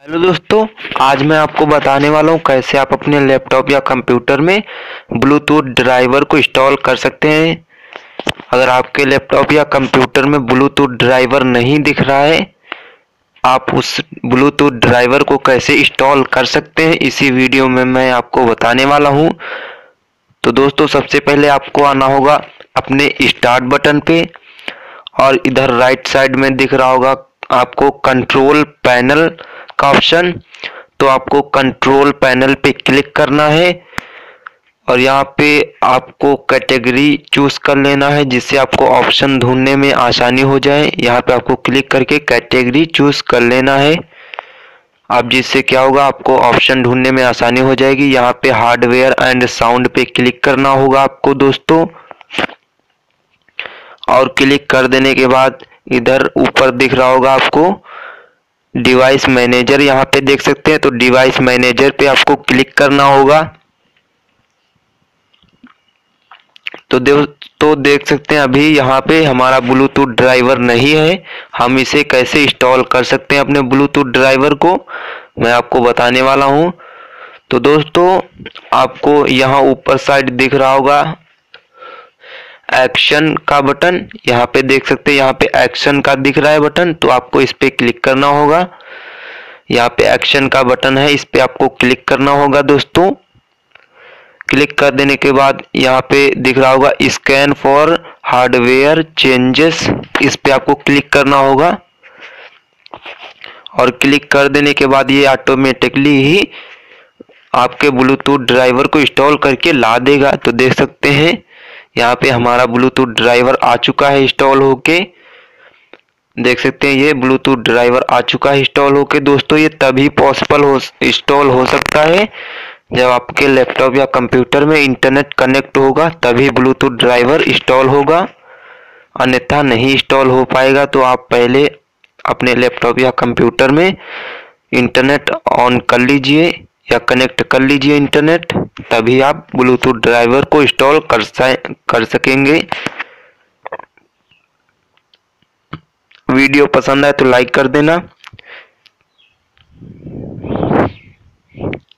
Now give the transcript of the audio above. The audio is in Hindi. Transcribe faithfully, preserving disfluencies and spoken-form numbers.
हेलो दोस्तों, आज मैं आपको बताने वाला हूँ कैसे आप अपने लैपटॉप या कंप्यूटर में ब्लूटूथ ड्राइवर को इंस्टॉल कर सकते हैं। अगर आपके लैपटॉप या कंप्यूटर में ब्लूटूथ ड्राइवर नहीं दिख रहा है, आप उस ब्लूटूथ ड्राइवर को कैसे इंस्टॉल कर सकते हैं, इसी वीडियो में मैं आपको बताने वाला हूँ। तो दोस्तों, सबसे पहले आपको आना होगा अपने स्टार्ट बटन पे और इधर राइट साइड में दिख रहा होगा आपको कंट्रोल पैनल का ऑप्शन। तो आपको कंट्रोल पैनल पे क्लिक करना है और यहाँ पे आपको कैटेगरी चूज कर लेना है, जिससे आपको ऑप्शन ढूंढने में आसानी हो जाए। यहाँ पे आपको क्लिक करके कैटेगरी चूज कर लेना है। अब जिससे क्या होगा, आपको ऑप्शन ढूंढने में आसानी हो जाएगी। यहाँ पे हार्डवेयर एंड साउंड पे क्लिक करना होगा आपको दोस्तों, और क्लिक कर देने के बाद इधर ऊपर दिख रहा होगा आपको डिवाइस मैनेजर, यहाँ पे देख सकते हैं। तो डिवाइस मैनेजर पे आपको क्लिक करना होगा। तो देख तो देख सकते हैं अभी यहाँ पे हमारा ब्लूटूथ ड्राइवर नहीं है। हम इसे कैसे इंस्टॉल कर सकते हैं अपने ब्लूटूथ ड्राइवर को, मैं आपको बताने वाला हूँ। तो दोस्तों, आपको यहाँ ऊपर साइड दिख रहा होगा एक्शन का बटन, यहाँ पे देख सकते हैं, यहाँ पे एक्शन का दिख रहा है बटन। तो आपको इस पे क्लिक करना होगा। यहाँ पे एक्शन का बटन है, इस पे आपको क्लिक करना होगा दोस्तों। क्लिक कर देने के बाद यहाँ पे दिख रहा होगा स्कैन फॉर हार्डवेयर चेंजेस, इस पे आपको क्लिक करना होगा। और क्लिक कर देने के बाद ये ऑटोमेटिकली ही आपके ब्लूटूथ ड्राइवर को इंस्टॉल करके ला देगा। तो देख सकते हैं यहाँ पे हमारा ब्लूटूथ ड्राइवर आ चुका है इंस्टॉल होके। देख सकते हैं ये ब्लूटूथ ड्राइवर आ चुका है इंस्टॉल होके। दोस्तों, ये तभी पॉसिबल हो इंस्टॉल हो सकता है जब आपके लैपटॉप या कंप्यूटर में इंटरनेट कनेक्ट होगा, तभी ब्लूटूथ ड्राइवर इंस्टॉल होगा, अन्यथा नहीं इंस्टॉल हो पाएगा। तो आप पहले अपने लैपटॉप या कंप्यूटर में इंटरनेट ऑन कर लीजिए या कनेक्ट कर लीजिए इंटरनेट, तभी आप ब्लूटूथ ड्राइवर को इंस्टॉल कर कर सकेंगे। वीडियो पसंद आए तो लाइक कर देना।